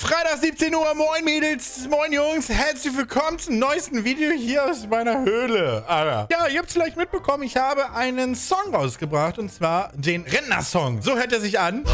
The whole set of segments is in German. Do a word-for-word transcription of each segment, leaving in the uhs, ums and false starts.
Freitag siebzehn Uhr, moin Mädels, moin Jungs, herzlich willkommen zum neuesten Video hier aus meiner Höhle. Alter. Ja, ihr habt es vielleicht mitbekommen, ich habe einen Song rausgebracht und zwar den Rentner-Song. So hört er sich an.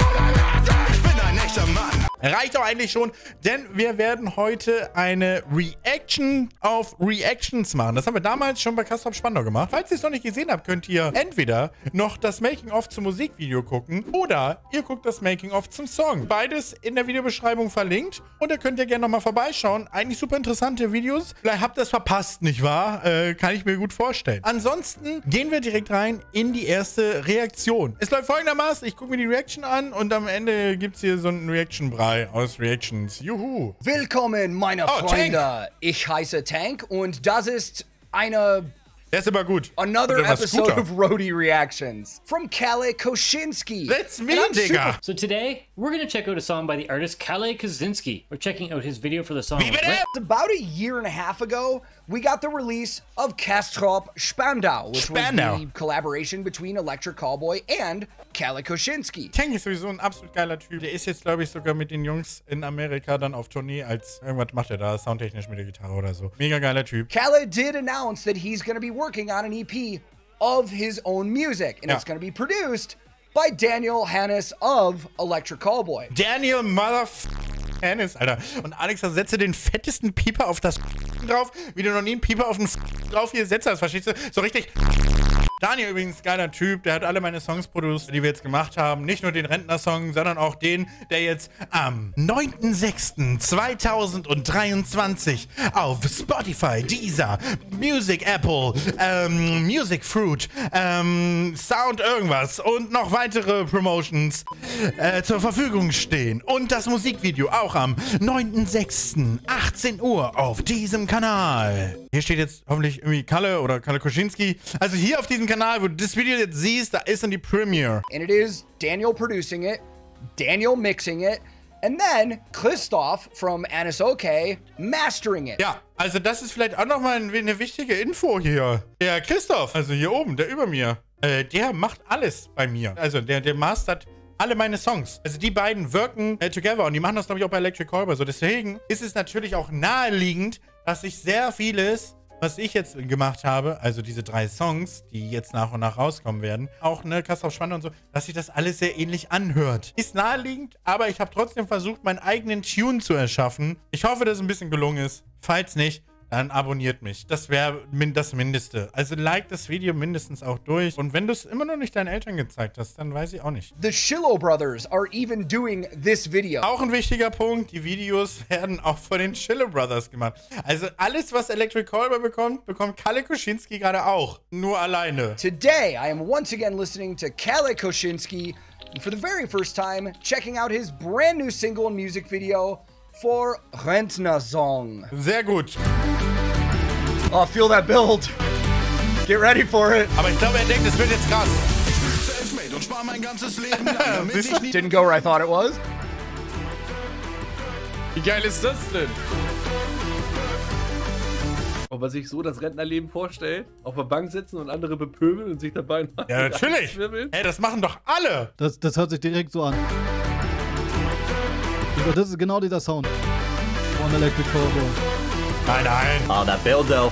Ich bin ein echter Mann. Reicht auch eigentlich schon, denn wir werden heute eine Reaction auf Reactions machen. Das haben wir damals schon bei Castrop Spandau gemacht. Falls ihr es noch nicht gesehen habt, könnt ihr entweder noch das Making-of zum Musikvideo gucken oder ihr guckt das Making-of zum Song. Beides in der Videobeschreibung verlinkt und da könnt ihr gerne nochmal vorbeischauen. Eigentlich super interessante Videos. Vielleicht habt ihr es verpasst, nicht wahr? Äh, kann ich mir gut vorstellen. Ansonsten gehen wir direkt rein in die erste Reaktion. Es läuft folgendermaßen, ich gucke mir die Reaction an und am Ende gibt es hier so einen Reaction-Brei aus Reactions. Juhu. Willkommen, meine oh, Freunde. Tank. Ich heiße Tank und das ist eine... Der ist aber gut. Another episode of Roadie Reactions from Kalle Koshinsky. That's me, Digga. So today, we're gonna check out a song by the artist Kalle Koshinsky. We're checking out his video for the song. About a year and a half ago, we got the release of Castrop Spandau, which Spandau. was the collaboration between Electric Callboy and Kalle Koshinsky. Tank ist sowieso ein absolut geiler Typ. Der ist jetzt, glaube ich, sogar mit den Jungs in Amerika dann auf Tournee als... Irgendwas macht er da, soundtechnisch mit der Gitarre oder so. Mega geiler Typ. Kalle did announce that he's gonna be working on an E P of his own music, and ja. it's gonna be produced by Daniel Hannes of Electric Callboy. Daniel Motherf... Hannes, Alter. Und Alex, da setze den fettesten Pieper auf das drauf, wie du noch nie einen Pieper auf den drauf hier setzt hast, verstehst du? So richtig... Daniel übrigens, geiler Typ, der hat alle meine Songs produziert, die wir jetzt gemacht haben. Nicht nur den Rentner-Song, sondern auch den, der jetzt am neunten sechsten zweitausenddreiundzwanzig auf Spotify, Deezer, Music Apple, ähm, Music Fruit, ähm, Sound irgendwas und noch weitere Promotions äh, zur Verfügung stehen. Und das Musikvideo auch am neunten sechsten achtzehn Uhr auf diesem Kanal. Hier steht jetzt hoffentlich irgendwie Kalle oder Kalle Koshinsky. Also hier auf diesem Kanal, wo du das Video jetzt siehst, da ist dann die Premiere. And it is Daniel producing it, Daniel mixing it, and then Christoph from Anis OK mastering it. Ja, also das ist vielleicht auch nochmal eine wichtige Info hier. Der Christoph, also hier oben, der über mir, äh, der macht alles bei mir. Also der, der mastert alle meine Songs. Also die beiden wirken äh, together und die machen das, glaube ich, auch bei Electric Callboy so. Deswegen ist es natürlich auch naheliegend, dass ich sehr vieles, was ich jetzt gemacht habe, also diese drei Songs, die jetzt nach und nach rauskommen werden, auch ne, Castrop Spandau und so, dass sich das alles sehr ähnlich anhört. Ist naheliegend, aber ich habe trotzdem versucht, meinen eigenen Tune zu erschaffen. Ich hoffe, dass es ein bisschen gelungen ist. Falls nicht, dann abonniert mich. Das wäre das Mindeste. Also like das Video mindestens auch durch. Und wenn du es immer noch nicht deinen Eltern gezeigt hast, dann weiß ich auch nicht. The Shillo Brothers are even doing this video. Auch ein wichtiger Punkt, die Videos werden auch von den Shillo Brothers gemacht. Also alles, was Electric Callboy bekommt, bekommt Kalle Koshinsky gerade auch. Nur alleine. Today, I am once again listening to Kalle Koshinsky, and for the very first time, checking out his brand new single and music video for Rentner Song. Sehr gut. Oh, feel that build. Get ready for it. Aber ich glaube, er denkt, es wird jetzt krass. Und spar mein ganzes Leben lang, damit ich nie Didn't go where I thought it was. Wie geil ist das denn? Ob man sich so das Rentnerleben vorstellt, auf der Bank sitzen und andere bepöbeln und sich dabei... Ja, natürlich. Hey, das machen doch alle. Das, das hört sich direkt so an. Das ist genau dieser Sound von Electric Callboy. Nein, nein. Oh, that build though.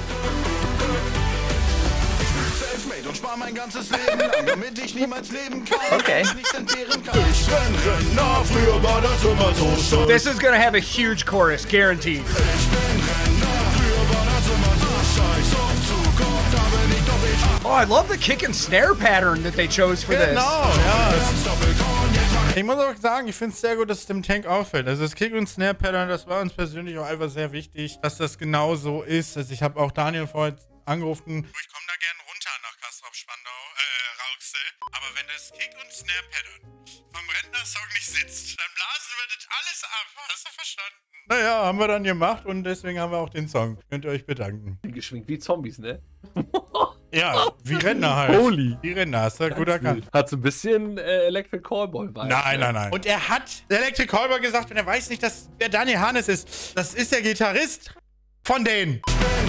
Selfmade und spar mein ganzes Leben lang, damit ich niemals leben kann. Okay. Ich nichts entbehren kann. Ich bin Rentner, früher war das immer so schön. This is gonna have a huge chorus, guaranteed. Ich bin Rentner, früher war das immer so scheiß auf Zukunft, da bin ich doch ich. Oh, I love the kick and snare pattern that they chose for this. Genau, ja. Ich muss auch sagen, ich finde es sehr gut, dass es dem Tank auffällt. Also das Kick- und Snare-Pattern, das war uns persönlich auch einfach sehr wichtig, dass das genau so ist. Also ich habe auch Daniel vorher angerufen. Ich komme da gerne runter nach Castrop Spandau, äh, Rauxel. Aber wenn das Kick- und Snare-Pattern vom Rentner-Song nicht sitzt, dann blasen wir das alles ab. Hast du verstanden? Naja, haben wir dann gemacht und deswegen haben wir auch den Song. Könnt ihr euch bedanken. Geschwingt wie Zombies, ne? Ja, wie Rentner halt. Holy. Wie Rentner, hast du gut erkannt. Hat so ein bisschen äh, Electric Callboy bei. Nein, nein, nein. Und er hat Electric Callboy gesagt und er weiß nicht, dass der Daniel Hannes ist. Das ist der Gitarrist von denen.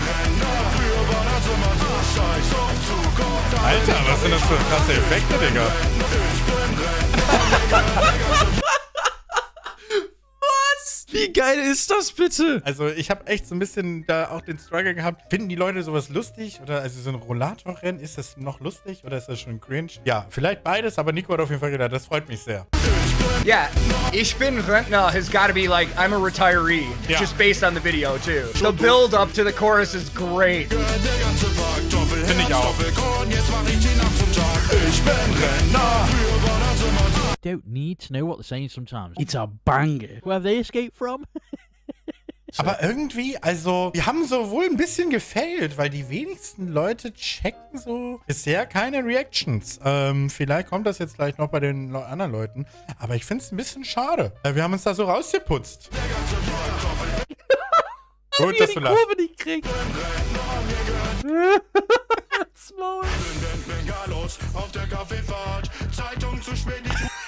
Alter, was sind das für krasse Effekte, Digga? Was? Wie geil ist das bitte? Also ich habe echt so ein bisschen da auch den Struggle gehabt. Finden die Leute sowas lustig? Oder also so ein Rollatorrennen, ist das noch lustig oder ist das schon cringe? Ja, vielleicht beides, aber Nico hat auf jeden Fall gedacht, das freut mich sehr. Yeah, Ich bin Rentner has got to be like, I'm a retiree. Yeah. Just based on the video, too. The build up to the chorus is great. Finde ich auch. Don't need to know what they're saying sometimes. It's a banger. Where have they escaped from? Aber irgendwie, also, wir haben so wohl ein bisschen gefailt, weil die wenigsten Leute checken so bisher keine Reactions. Ähm, vielleicht kommt das jetzt gleich noch bei den Le- anderen Leuten. Aber ich finde es ein bisschen schade. Äh, Wir haben uns da so rausgeputzt. Gut, dass du lachst. Kurve nicht kriegt. Auf der Kaffeefahrt, Zeitung zu spät.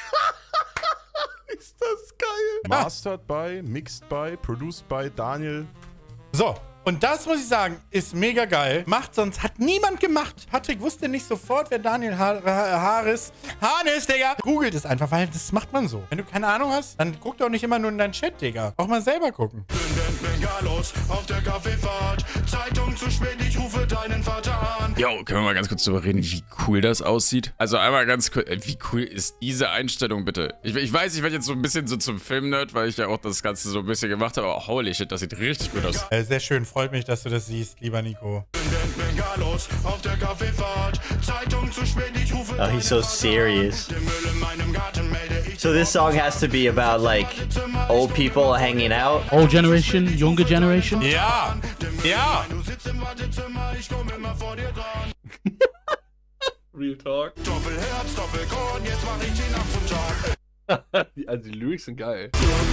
Ist das geil? Mastered by, mixed by, produced by Daniel. So, und das muss ich sagen, ist mega geil. Macht sonst, hat niemand gemacht. Patrick wusste nicht sofort, wer Daniel ha ha Harris... Hannes, Digga! Googelt es einfach, weil das macht man so. Wenn du keine Ahnung hast, dann guck doch nicht immer nur in deinen Chat, Digga. Auch mal selber gucken. Bengalos auf der Kaffeefahrt, Zeitung zu spät, ich rufe deinen Vater an. Jo, können wir mal ganz kurz drüber reden, wie cool das aussieht? Also einmal ganz kurz, äh, wie cool ist diese Einstellung bitte? Ich, ich weiß, ich werde jetzt so ein bisschen so zum Film-Nerd, weil ich ja auch das Ganze so ein bisschen gemacht habe, aber holy shit, das sieht richtig gut aus. Äh, sehr schön, freut mich, dass du das siehst, lieber Nico. Bengalos auf der Kaffeefahrt, Zeitung zu spät, ich rufe Oh, he's so serious. den Müll in meinem Garten melde ich. So this song has to be about like old people hanging out. Old generation, younger generation. Ja! Ja! Du sitzt im Wartezimmer, ich komm immer vor dir dran. Real Talk. Doppelherz, Doppelkorn, jetzt mach ich die Nacht zum Tag. Die, also die Lyrics sind geil.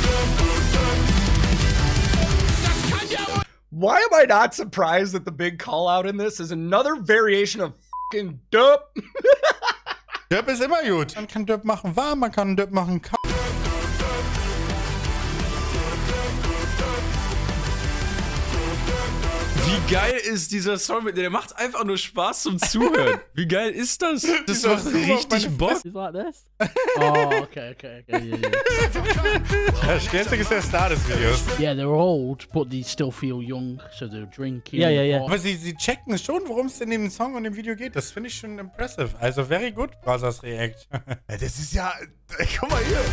Why am I not surprised that the big call out in this is another variation of fucking dope? Döp ist immer gut. Man kann Döp machen warm, man kann Döp machen kalt. Wie geil ist dieser Song? Der macht einfach nur Spaß zum Zuhören. Wie geil ist das? Das Dieser macht Zoom auf richtig meine Bock. It's like this. Oh, okay, okay, okay. Yeah, yeah. Der Sternzig ist der Star des Videos. Yeah, they're old, but they still feel young, so they're drinking. Yeah, yeah, yeah. Aber sie, sie checken schon, worum es in dem Song und dem Video geht. Das finde ich schon impressive. Also, very good, Brothers React. Ja, das ist ja... Ey, guck mal hier.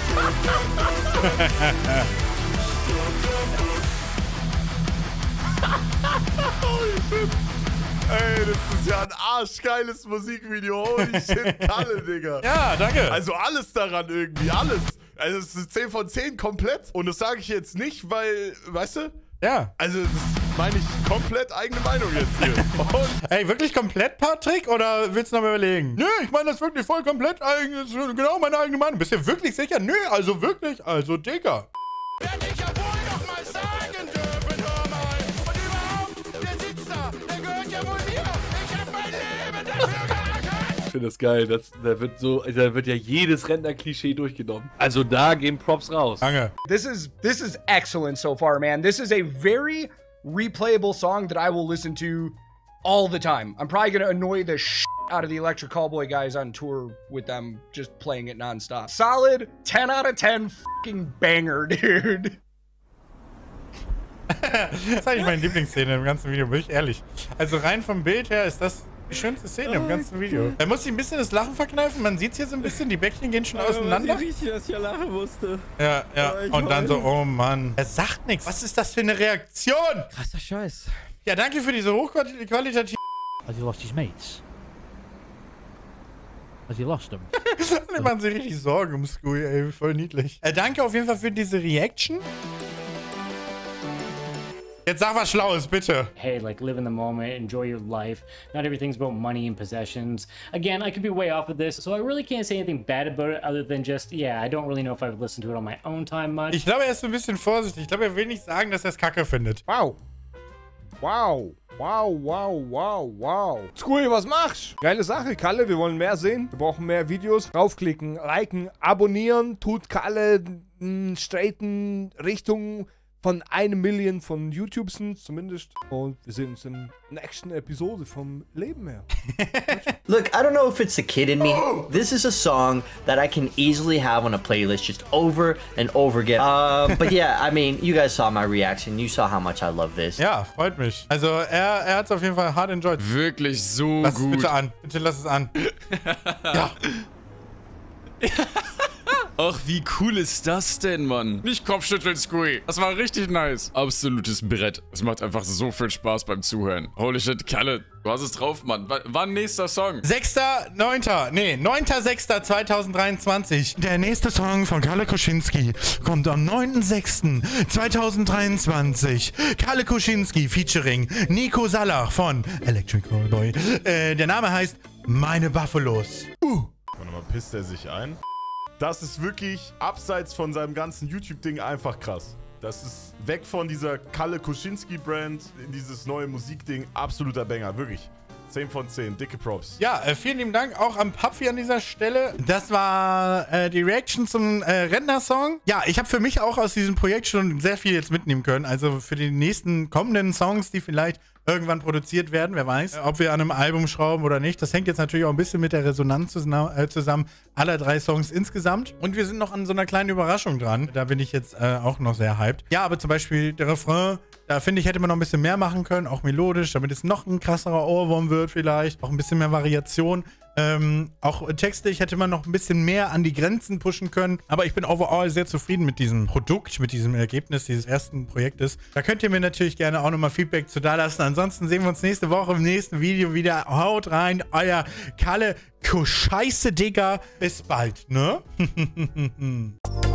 Ey, das ist ja ein arschgeiles Musikvideo. Holy shit, Kalle, Digga. Ja, danke. Also alles daran irgendwie, alles. Also es ist zehn von zehn komplett. Und das sage ich jetzt nicht, weil, weißt du? Ja. Also das meine ich komplett eigene Meinung jetzt hier. Und Ey, wirklich komplett, Patrick? Oder willst du noch mal überlegen? Nö, ich meine das wirklich voll komplett. Eigen, genau meine eigene Meinung. Bist du wirklich sicher? Nö, also wirklich. Also, Digga. Werd ich ja wohl noch mal sagen dürfen, hör mal. Und überhaupt, der sitzt da, der gehört ja wohl mir. Ich hab mein Leben dafür geackert. Ich finde das geil. Das, da, wird so, da wird ja jedes Rentner-Klischee durchgenommen. Also da gehen Props raus. Danke. This is this is excellent so far, man. This is a very replayable song that I will listen to all the time. I'm probably gonna annoy the shit out of the Electric Callboy guys on tour with them just playing it nonstop. Solid ten out of ten fucking banger, dude. Das ist eigentlich meine Lieblingsszene im ganzen Video, bin ich ehrlich. Also rein vom Bild her ist das die schönste Szene im ganzen Video. Da muss ich ein bisschen das Lachen verkneifen. Man sieht es hier so ein bisschen, die Bäckchen gehen schon auseinander. richtig, dass ich lachen musste. Ja, ja. Und dann so, oh Mann. Er sagt nichts. Was ist das für eine Reaktion? Krasser Scheiß. Ja, danke für diese hochqualitative... Has he lost his mates? Has he lost them? Die machen sich richtig Sorgen um Scooey, ey. Voll niedlich. Äh, danke auf jeden Fall für diese Reaction. Jetzt sag was Schlaues, bitte. Hey, like, live in the moment, enjoy your life. Not everything's about money and possessions. Again, I could be way off with this, so I really can't say anything bad about it other than just, yeah, I don't really know if I would listen to it on my own time much. Ich glaube, er ist so ein bisschen vorsichtig. Ich glaube, er will nicht sagen, dass er es kacke findet. wow. Wow. Wow, wow, wow, wow. Scooey, was machst? Geile Sache, Kalle. Wir wollen mehr sehen. Wir brauchen mehr Videos. Draufklicken, liken, abonnieren. Tut Kalle einen straighten Richtung von eine Million von YouTubes zumindest. Und wir sehen uns in der nächsten Episode vom Leben her. Look, I don't know if it's the kid in me. This is a song that I can easily have on a playlist just over and over again. Uh, but yeah, I mean, you guys saw my reaction. You saw how much I love this. Ja, freut mich. Also er, er hat es auf jeden Fall hart enjoyed. Wirklich so Lass gut. es bitte an. Bitte lass es an. Ja. Ach, wie cool ist das denn, Mann? Nicht Kopfschütteln, Squee. Das war richtig nice. Absolutes Brett. Es macht einfach so viel Spaß beim Zuhören. Holy shit, Kalle, du hast es drauf, Mann. W wann nächster Song? sechster neunter Nee, neunter sechster zweitausenddreiundzwanzig. Der nächste Song von Kalle Kuschinski kommt am neunten sechsten zweitausenddreiundzwanzig. Kalle Kuschinski featuring Nico Salach von Electric Callboy. Äh, der Name heißt Meine Buffalos. Uh. Und dann pisst er sich ein. Das ist wirklich abseits von seinem ganzen YouTube-Ding einfach krass. Das ist weg von dieser Kalle Kuschinski-Brand in dieses neue Musikding. Absoluter Banger, wirklich. zehn von zehn, dicke Props. Ja, äh, vielen lieben Dank auch am Papfi an dieser Stelle. Das war äh, die Reaction zum äh, Rentner-Song. Ja, ich habe für mich auch aus diesem Projekt schon sehr viel jetzt mitnehmen können. Also für die nächsten kommenden Songs, die vielleicht irgendwann produziert werden, wer weiß, ob wir an einem Album schrauben oder nicht. Das hängt jetzt natürlich auch ein bisschen mit der Resonanz zusammen, aller drei Songs insgesamt. Und wir sind noch an so einer kleinen Überraschung dran. Da bin ich jetzt äh, auch noch sehr hyped. Ja, aber zum Beispiel der Refrain, da finde ich, hätte man noch ein bisschen mehr machen können, auch melodisch, damit es noch ein krasserer Ohrwurm wird vielleicht. Auch ein bisschen mehr Variation. Ähm, auch textlich hätte man noch ein bisschen mehr an die Grenzen pushen können. Aber ich bin overall sehr zufrieden mit diesem Produkt, mit diesem Ergebnis dieses ersten Projektes. Da könnt ihr mir natürlich gerne auch nochmal Feedback zu da lassen. Ansonsten sehen wir uns nächste Woche im nächsten Video wieder. Haut rein, euer Kalle Kuscheiße, Digga. Bis bald, ne?